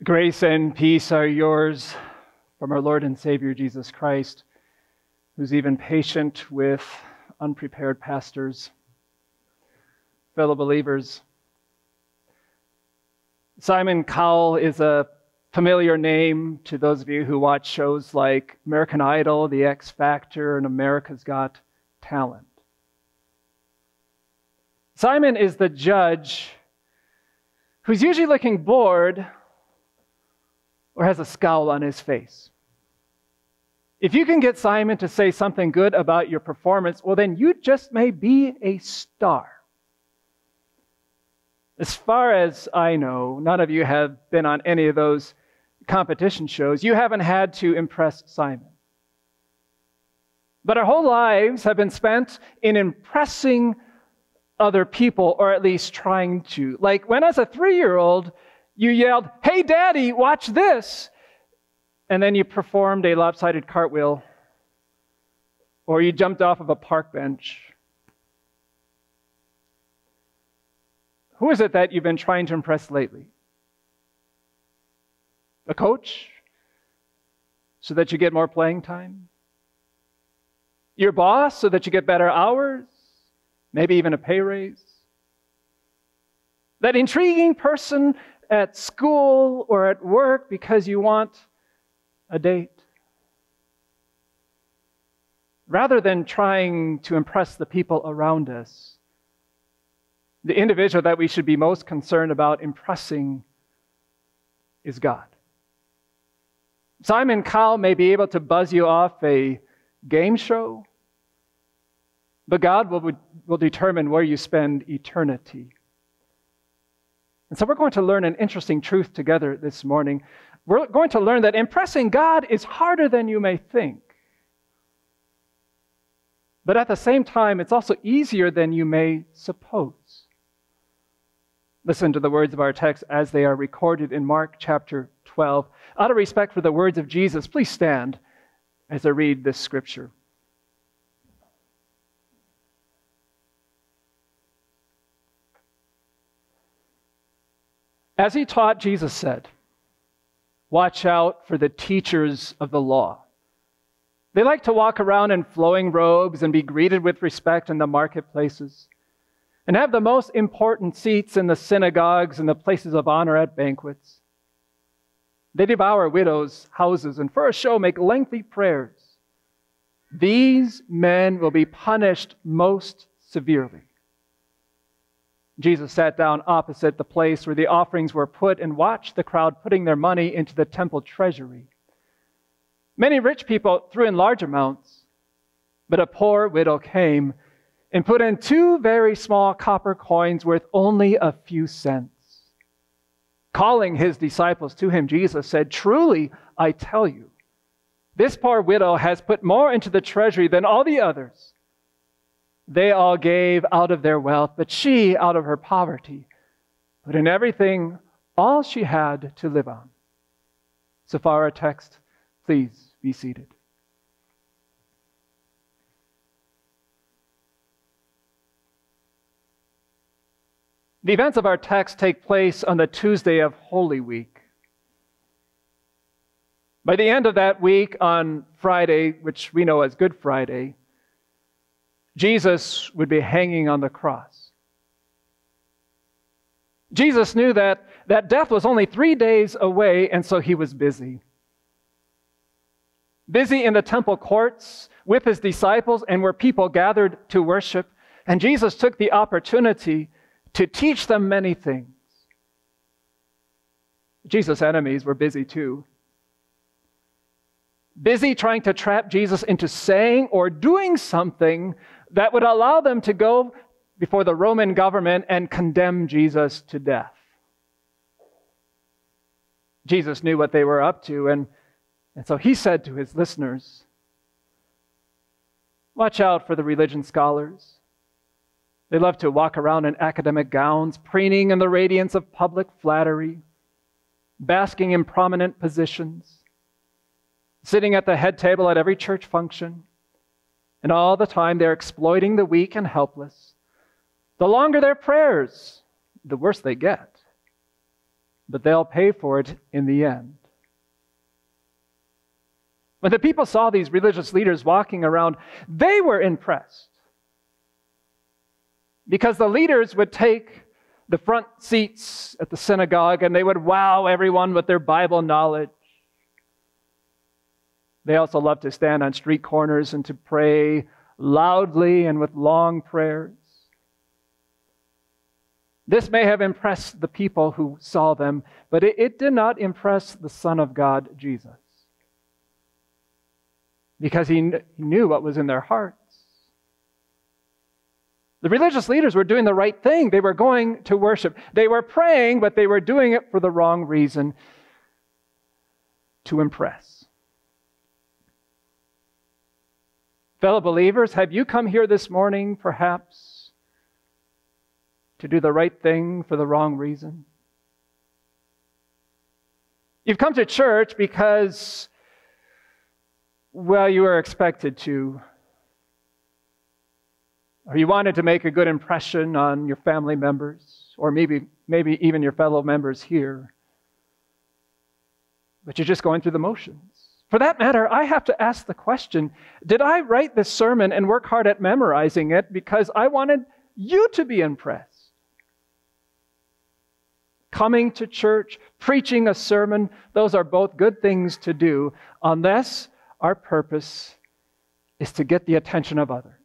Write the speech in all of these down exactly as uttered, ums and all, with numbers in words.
Grace and peace are yours from our Lord and Savior Jesus Christ, who's even patient with unprepared pastors. Fellow believers, Simon Cowell is a familiar name to those of you who watch shows like American Idol, The X Factor, and America's Got Talent. Simon is the judge who's usually looking bored or has a scowl on his face. If you can get Simon to say something good about your performance, well, then you just may be a star. As far as I know, none of you have been on any of those competition shows. You haven't had to impress Simon. But our whole lives have been spent in impressing other people, or at least trying to. Like when as a three-year-old, you yelled, "Hey, Daddy, watch this!" And then you performed a lopsided cartwheel, or you jumped off of a park bench. Who is it that you've been trying to impress lately? A coach, so that you get more playing time? Your boss, so that you get better hours? Maybe even a pay raise? That intriguing person at school or at work because you want a date? Rather than trying to impress the people around us, the individual that we should be most concerned about impressing is God. Simon Cowell may be able to buzz you off a game show, but God will, will determine where you spend eternity. And so we're going to learn an interesting truth together this morning. We're going to learn that impressing God is harder than you may think. But at the same time, it's also easier than you may suppose. Listen to the words of our text as they are recorded in Mark chapter twelve. Out of respect for the words of Jesus, please stand as I read this scripture. As he taught, Jesus said, "Watch out for the teachers of the law. They like to walk around in flowing robes and be greeted with respect in the marketplaces, and have the most important seats in the synagogues and the places of honor at banquets. They devour widows' houses and for a show make lengthy prayers. These men will be punished most severely." Jesus sat down opposite the place where the offerings were put and watched the crowd putting their money into the temple treasury. Many rich people threw in large amounts, but a poor widow came and put in two very small copper coins worth only a few cents. Calling his disciples to him, Jesus said, "Truly, I tell you, this poor widow has put more into the treasury than all the others. They all gave out of their wealth, but she, out of her poverty, put in everything, all she had to live on." So far our text. Please be seated. The events of our text take place on the Tuesday of Holy Week. By the end of that week, on Friday, which we know as Good Friday, Jesus would be hanging on the cross. Jesus knew that, that death was only three days away, and so he was busy. Busy in the temple courts with his disciples and where people gathered to worship. And Jesus took the opportunity to teach them many things. Jesus' enemies were busy too. Busy trying to trap Jesus into saying or doing something that would allow them to go before the Roman government and condemn Jesus to death. Jesus knew what they were up to, and, and so he said to his listeners, "Watch out for the religion scholars. They love to walk around in academic gowns, preening in the radiance of public flattery, basking in prominent positions, sitting at the head table at every church function, and all the time they're exploiting the weak and helpless. The longer their prayers, the worse they get. but they'll pay for it in the end. When the people saw these religious leaders walking around, they were impressed, because the leaders would take the front seats at the synagogue and they would wow everyone with their Bible knowledge. They also loved to stand on street corners and to pray loudly and with long prayers. This may have impressed the people who saw them, but it, it did not impress the Son of God, Jesus, because he, kn- he knew what was in their hearts. The religious leaders were doing the right thing. They were going to worship. They were praying, but they were doing it for the wrong reason, to impress. Fellow believers, have you come here this morning, perhaps, to do the right thing for the wrong reason? You've come to church because, well, you were expected to. Or you wanted to make a good impression on your family members, or maybe, maybe even your fellow members here. But you're just going through the motions. For that matter, I have to ask the question, did I write this sermon and work hard at memorizing it because I wanted you to be impressed? Coming to church, preaching a sermon, those are both good things to do, unless our purpose is to get the attention of others.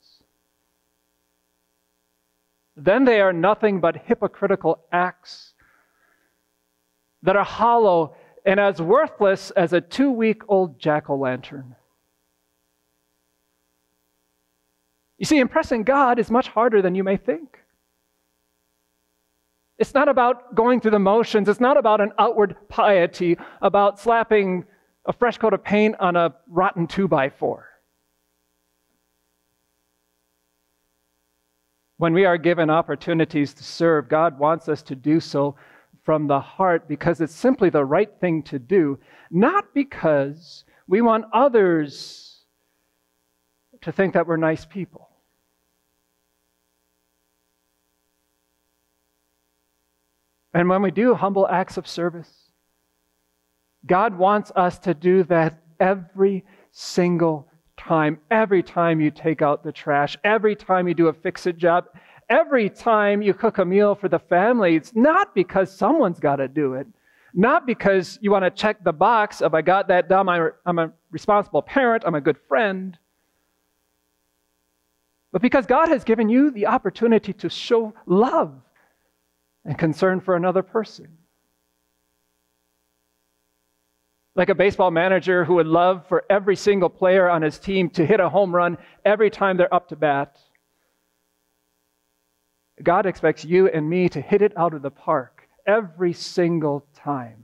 Then they are nothing but hypocritical acts that are hollow and as worthless as a two-week-old jack-o'-lantern. You see, impressing God is much harder than you may think. It's not about going through the motions. It's not about an outward piety, about slapping a fresh coat of paint on a rotten two-by-four. When we are given opportunities to serve, God wants us to do so from the heart because it's simply the right thing to do, not because we want others to think that we're nice people. And when we do humble acts of service, God wants us to do that every single time. Every time you take out the trash, every time you do a fix-it job, every time you cook a meal for the family, it's not because someone's got to do it, not because you want to check the box of I got that done, I'm a responsible parent, I'm a good friend, but because God has given you the opportunity to show love and concern for another person. Like a baseball manager who would love for every single player on his team to hit a home run every time they're up to bat. God expects you and me to hit it out of the park every single time.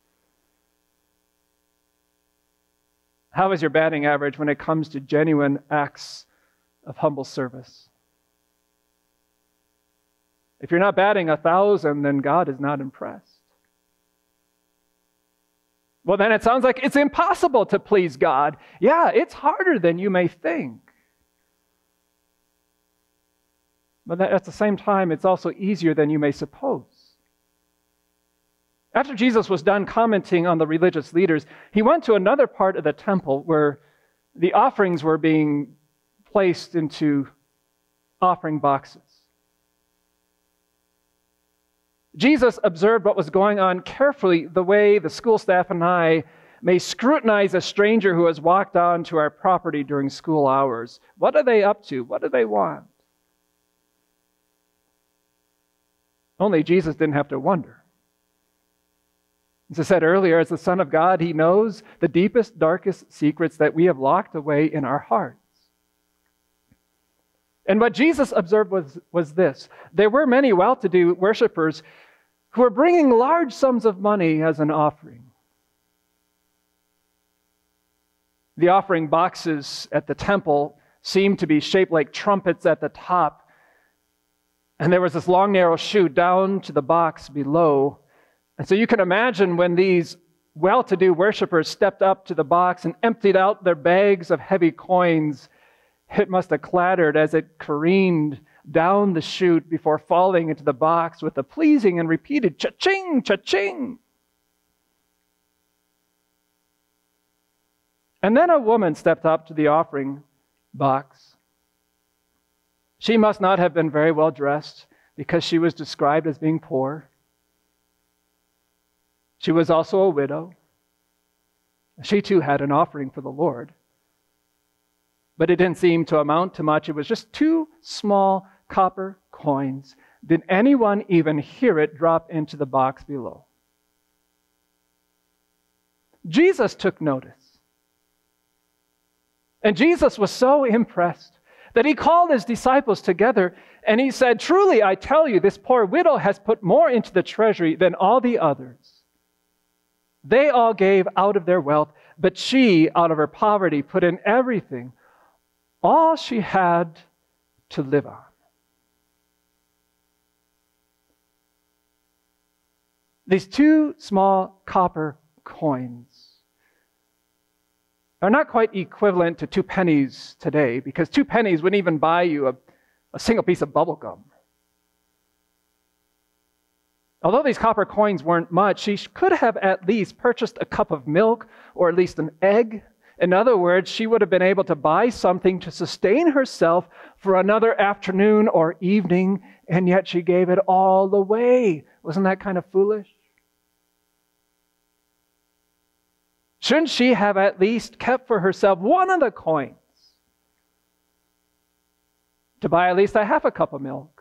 How is your batting average when it comes to genuine acts of humble service? If you're not batting a thousand, then God is not impressed. Well, then it sounds like it's impossible to please God. Yeah, it's harder than you may think. But at the same time, it's also easier than you may suppose. After Jesus was done commenting on the religious leaders, he went to another part of the temple where the offerings were being placed into offering boxes. Jesus observed what was going on carefully, the way the school staff and I may scrutinize a stranger who has walked onto our property during school hours. What are they up to? What do they want? Only Jesus didn't have to wonder. As I said earlier, as the Son of God, he knows the deepest, darkest secrets that we have locked away in our hearts. And what Jesus observed was, was this. There were many well-to-do worshipers who were bringing large sums of money as an offering. The offering boxes at the temple seemed to be shaped like trumpets at the top. And there was this long, narrow chute down to the box below. And so you can imagine when these well-to-do worshipers stepped up to the box and emptied out their bags of heavy coins, it must have clattered as it careened down the chute before falling into the box with a pleasing and repeated cha-ching, cha-ching. And then a woman stepped up to the offering box. She must not have been very well dressed because she was described as being poor. She was also a widow. She too had an offering for the Lord. But it didn't seem to amount to much. It was just two small copper coins. Did anyone even hear it drop into the box below? Jesus took notice. And Jesus was so impressed that he called his disciples together and he said, "Truly, I tell you, this poor widow has put more into the treasury than all the others. They all gave out of their wealth, but she, out of her poverty, put in everything, all she had to live on." These two small copper coins are not quite equivalent to two pennies today, because two pennies wouldn't even buy you a, a single piece of bubble gum. Although these copper coins weren't much, she could have at least purchased a cup of milk or at least an egg. In other words, she would have been able to buy something to sustain herself for another afternoon or evening, and yet she gave it all away. Wasn't that kind of foolish? Shouldn't she have at least kept for herself one of the coins to buy at least a half a cup of milk?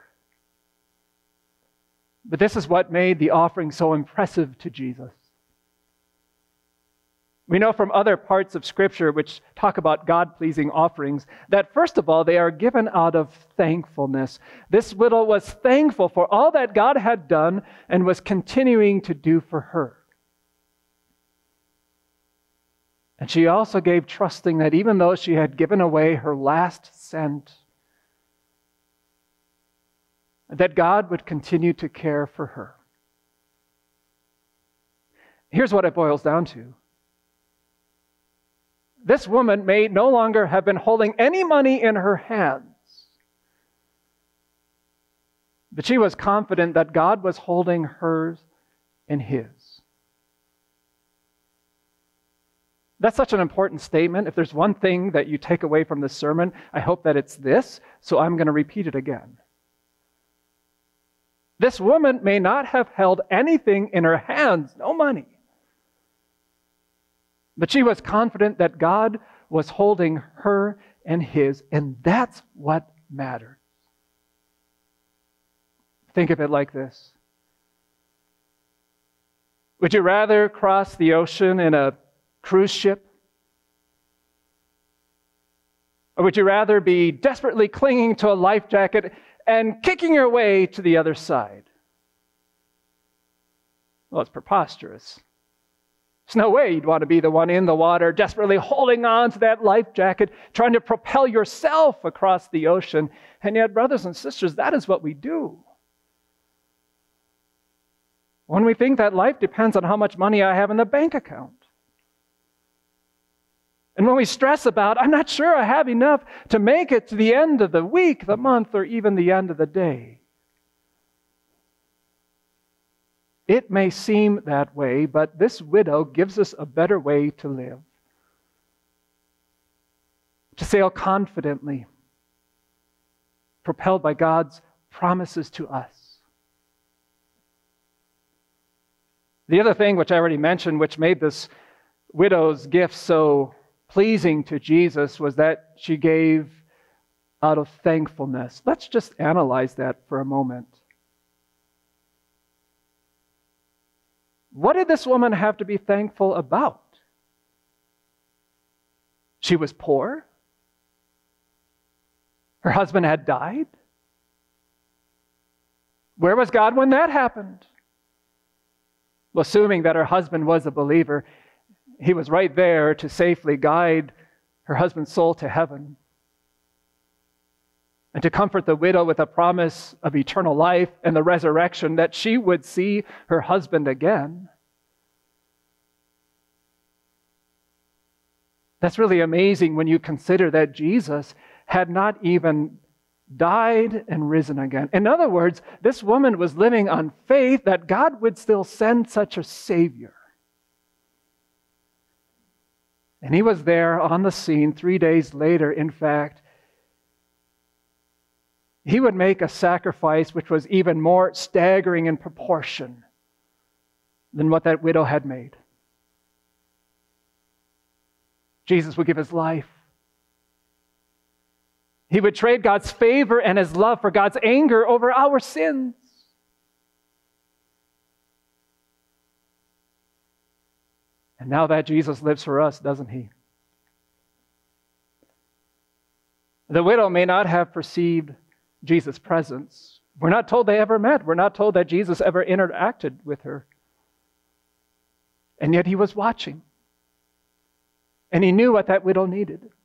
But this is what made the offering so impressive to Jesus. We know from other parts of Scripture which talk about God-pleasing offerings that, first of all, they are given out of thankfulness. This widow was thankful for all that God had done and was continuing to do for her. And she also gave, trusting that even though she had given away her last cent, that God would continue to care for her. Here's what it boils down to. This woman may no longer have been holding any money in her hands, but she was confident that God was holding hers in His. That's such an important statement. If there's one thing that you take away from this sermon, I hope that it's this, so I'm going to repeat it again. This woman may not have held anything in her hands, no money, but she was confident that God was holding her and His, and that's what matters. Think of it like this. Would you rather cross the ocean in a cruise ship? Or would you rather be desperately clinging to a life jacket and kicking your way to the other side? Well, it's preposterous. There's no way you'd want to be the one in the water, desperately holding on to that life jacket, trying to propel yourself across the ocean. And yet, brothers and sisters, that is what we do. When we think that life depends on how much money I have in the bank account. And when we stress about, I'm not sure I have enough to make it to the end of the week, the month, or even the end of the day. It may seem that way, but this widow gives us a better way to live. To sail confidently, propelled by God's promises to us. The other thing which I already mentioned, which made this widow's gift so pleasing to Jesus, was that she gave out of thankfulness. Let's just analyze that for a moment. What did this woman have to be thankful about? She was poor. Her husband had died. Where was God when that happened? Well, assuming that her husband was a believer, He was right there to safely guide her husband's soul to heaven and to comfort the widow with a promise of eternal life and the resurrection, that she would see her husband again. That's really amazing when you consider that Jesus had not even died and risen again. In other words, this woman was living on faith that God would still send such a Savior. And he was there on the scene three days later. In fact, he would make a sacrifice which was even more staggering in proportion than what that widow had made. Jesus would give his life. He would trade God's favor and his love for God's anger over our sins. And now that Jesus lives for us, doesn't he? The widow may not have perceived Jesus' presence. We're not told they ever met. We're not told that Jesus ever interacted with her. And yet he was watching. And he knew what that widow needed. Do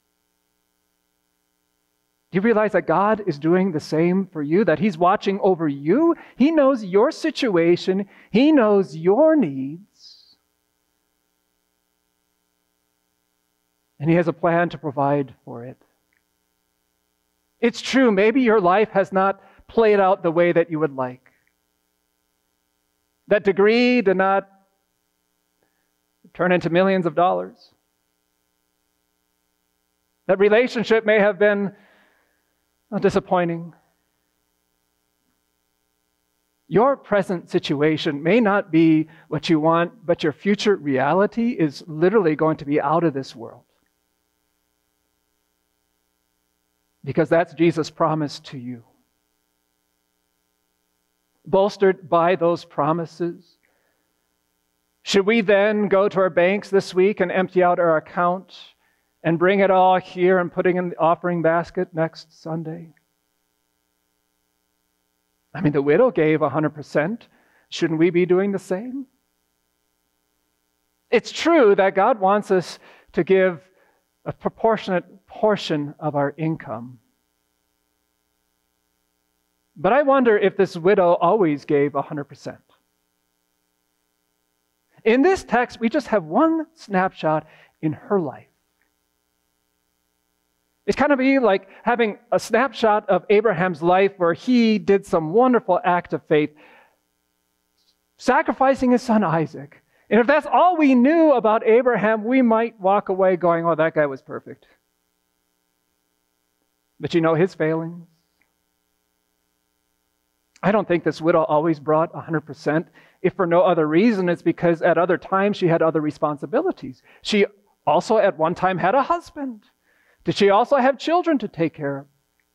you realize that God is doing the same for you? That he's watching over you? He knows your situation. He knows your needs. And he has a plan to provide for it. It's true, maybe your life has not played out the way that you would like. That degree did not turn into millions of dollars. That relationship may have been disappointing. Your present situation may not be what you want, but your future reality is literally going to be out of this world. Because that's Jesus' promise to you. Bolstered by those promises, should we then go to our banks this week and empty out our account and bring it all here and putting in the offering basket next Sunday? I mean, the widow gave one hundred percent. Shouldn't we be doing the same? It's true that God wants us to give a proportionate portion of our income. But I wonder if this widow always gave one hundred percent. In this text, we just have one snapshot in her life. It's kind of be like having a snapshot of Abraham's life where he did some wonderful act of faith, sacrificing his son Isaac. And if that's all we knew about Abraham, we might walk away going, oh, that guy was perfect. But you know his failings. I don't think this widow always brought one hundred percent. If for no other reason, it's because at other times she had other responsibilities. She also at one time had a husband. Did she also have children to take care of?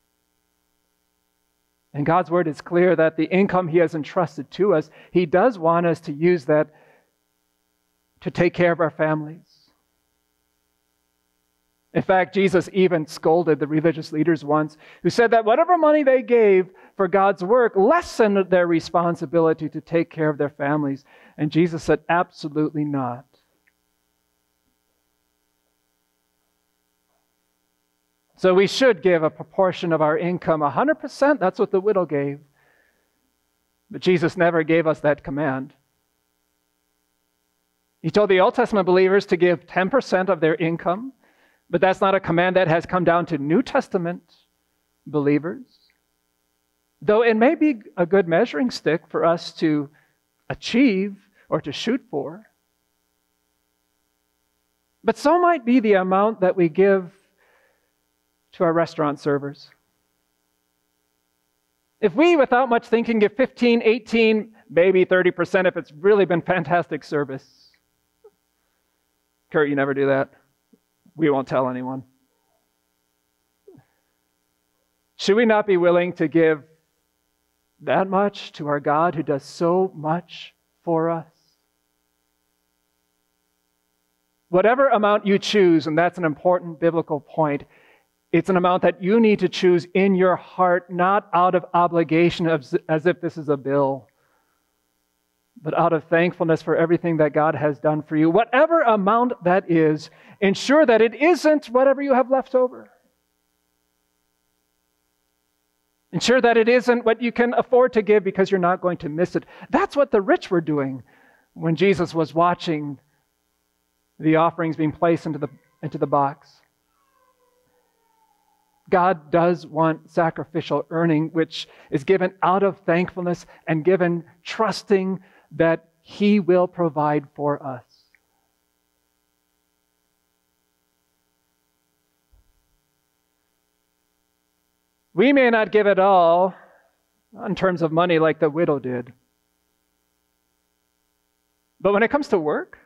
And God's word is clear that the income he has entrusted to us, he does want us to use that to take care of our families. In fact, Jesus even scolded the religious leaders once who said that whatever money they gave for God's work lessened their responsibility to take care of their families. And Jesus said, absolutely not. So we should give a proportion of our income, one hundred percent. That's what the widow gave. But Jesus never gave us that command. He told the Old Testament believers to give ten percent of their income, but that's not a command that has come down to New Testament believers. Though it may be a good measuring stick for us to achieve or to shoot for. But so might be the amount that we give to our restaurant servers. If we, without much thinking, give fifteen, eighteen, maybe thirty percent if it's really been fantastic service. Kurt, you never do that. We won't tell anyone. Should we not be willing to give that much to our God who does so much for us? Whatever amount you choose, and that's an important biblical point, it's an amount that you need to choose in your heart, not out of obligation as, as if this is a bill, but out of thankfulness for everything that God has done for you. Whatever amount that is, ensure that it isn't whatever you have left over. Ensure that it isn't what you can afford to give because you're not going to miss it. That's what the rich were doing when Jesus was watching the offerings being placed into the, into the box. God does want sacrificial earning, which is given out of thankfulness and given trusting that he will provide for us. We may not give it all in terms of money like the widow did. But when it comes to work,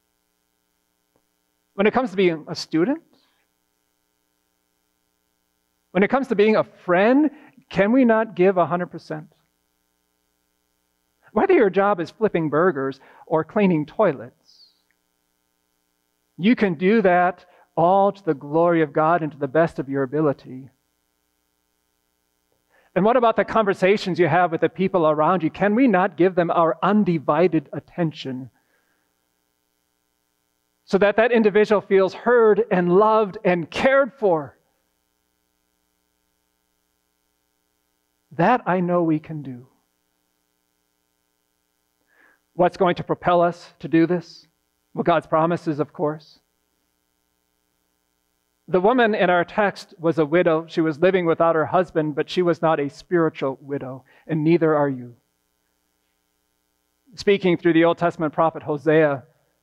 when it comes to being a student, when it comes to being a friend, can we not give one hundred percent? Whether your job is flipping burgers or cleaning toilets, you can do that all to the glory of God and to the best of your ability. And what about the conversations you have with the people around you? Can we not give them our undivided attention so that that individual feels heard and loved and cared for? That I know we can do. What's going to propel us to do this? Well, God's promises, of course. The woman in our text was a widow. She was living without her husband, but she was not a spiritual widow, and neither are you. Speaking through the Old Testament prophet Hosea,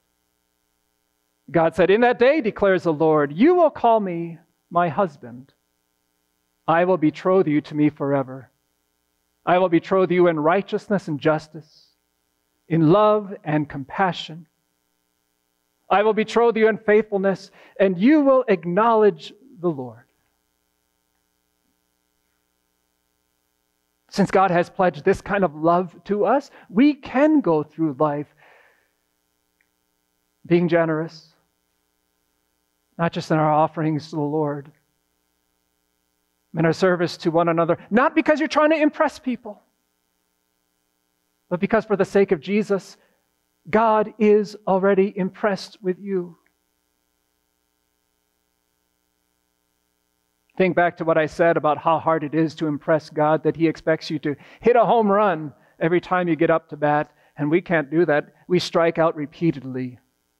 God said, "In that day, declares the Lord, you will call me my husband. I will betroth you to me forever. I will betroth you in righteousness and justice, in love and compassion. I will betroth you in faithfulness, and you will acknowledge the Lord." Since God has pledged this kind of love to us, we can go through life being generous, not just in our offerings to the Lord, in our service to one another, not because you're trying to impress people, but because for the sake of Jesus, God is already impressed with you. Think back to what I said about how hard it is to impress God, that He expects you to hit a home run every time you get up to bat, and we can't do that. We strike out repeatedly.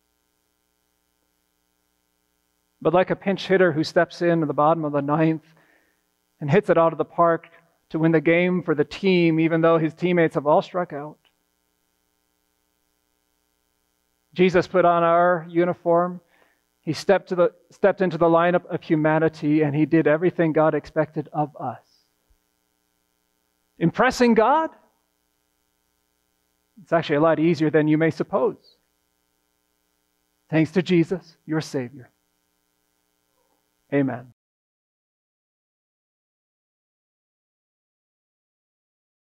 But like a pinch hitter who steps in at the bottom of the ninth and hits it out of the park to win the game for the team, even though his teammates have all struck out. Jesus put on our uniform. He stepped, to the, stepped into the lineup of humanity, and He did everything God expected of us. Impressing God? It's actually a lot easier than you may suppose. Thanks to Jesus, your Savior. Amen.